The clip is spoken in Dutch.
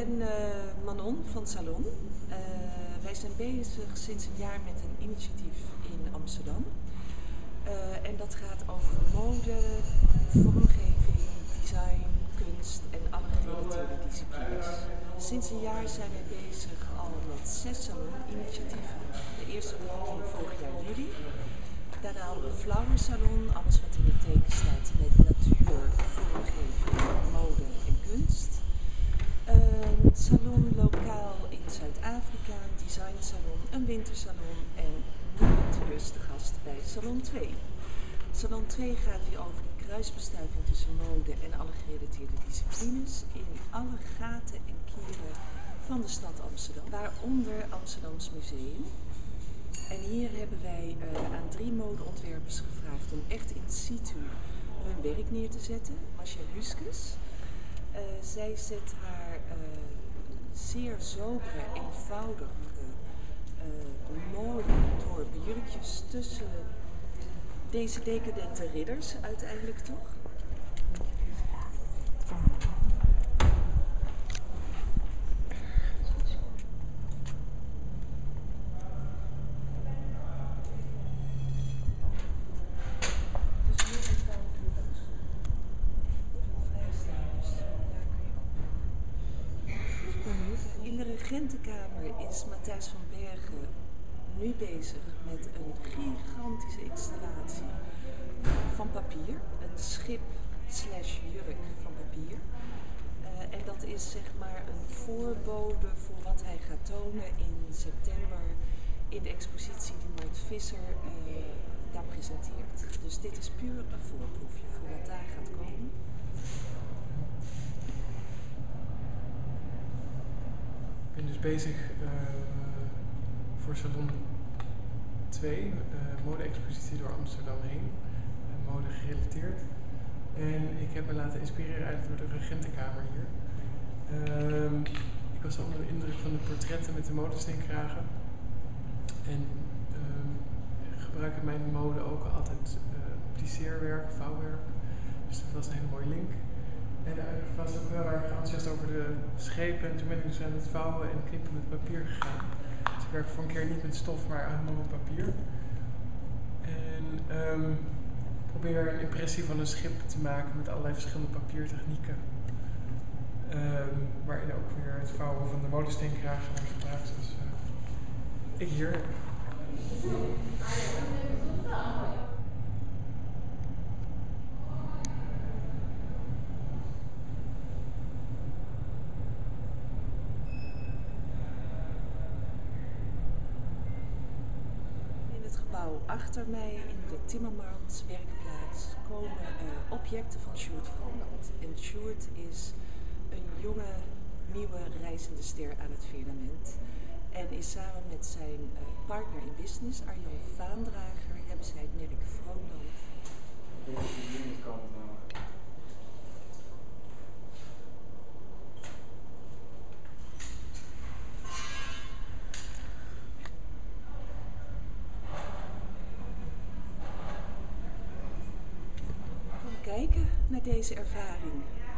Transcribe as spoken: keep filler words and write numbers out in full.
ben uh, Manon van Salon. Uh, wij zijn bezig sinds een jaar met een initiatief in Amsterdam. Uh, en dat gaat over mode, vormgeving, design, kunst en alle gerelateerde disciplines. Sinds een jaar zijn wij bezig al met zes salon-initiatieven. De eerste begon vorig jaar juli. Daarna hadden we een flower salon, alles wat in het teken staat met natuur, vormgeving, mode en kunst. Een salon lokaal in Zuid-Afrika, een designsalon, een wintersalon en nu interieurs te gast bij Salon twee. Salon twee gaat weer over de kruisbestuiving tussen mode en alle gerelateerde disciplines in alle gaten en kieren van de stad Amsterdam, waaronder Amsterdams Museum. En hier hebben wij uh, aan drie modeontwerpers gevraagd om echt in situ hun werk neer te zetten. Masha Huskes. Uh, zij zet haar uh, zeer sobere, eenvoudige uh, mode ontworpen jurkjes tussen deze decadente ridders uiteindelijk toch? In de regentenkamer is Matthijs van Bergen nu bezig met een gigantische installatie van papier. Een schip slash jurk van papier. Uh, en dat is zeg maar een voorbode voor wat hij gaat tonen in september in de expositie die Mart Visser uh, daar presenteert. Dus dit is puur een voorproefje voor wat daar gaat komen. Ik ben dus bezig uh, voor Salon twee, uh, mode-expositie door Amsterdam heen, uh, mode gerelateerd. En ik heb me laten inspireren eigenlijk door de regentenkamer hier. Uh, ik was onder de indruk van de portretten met de modesteenkragen. En uh, gebruik in mijn mode ook altijd uh, plisseerwerk, vouwwerk. Dus dat was een hele mooie link. En ik was ook heel erg enthousiast over de schepen en toen ben ik dus aan het vouwen en knippen met papier gegaan. Dus ik werk voor een keer niet met stof, maar helemaal met papier. En um, probeer een impressie van een schip te maken met allerlei verschillende papiertechnieken. Um, waarin ook weer het vouwen van de molensteen-kragen wordt gebruikt. Dus uh, ik hier. Achter mij in de Timmermans werkplaats komen uh, objecten van Sjoerd Vroonland. En Sjoerd is een jonge, nieuwe reizende ster aan het firmament. En is samen met zijn uh, partner in business, Arjan Vaandrager, hebben zij het merk Vroonland. Kijken naar deze ervaring.